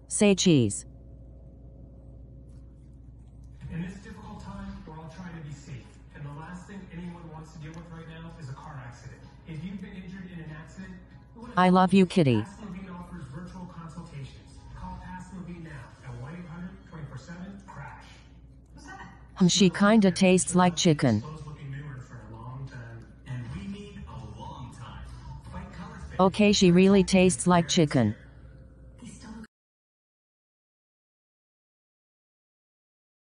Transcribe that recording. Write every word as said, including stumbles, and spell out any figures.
Say cheese. In this difficult time, we're all trying to be safe. And the last thing anyone wants to deal with right now is a car accident. If you've been injured in an accident, I love you, kitty. Ask Levine offers virtual consultations. Call Ask Levine now at one eight hundred, twenty-four seven, crash. What's that? Um, she kinda tastes like chicken. Okay, she really tastes like chicken.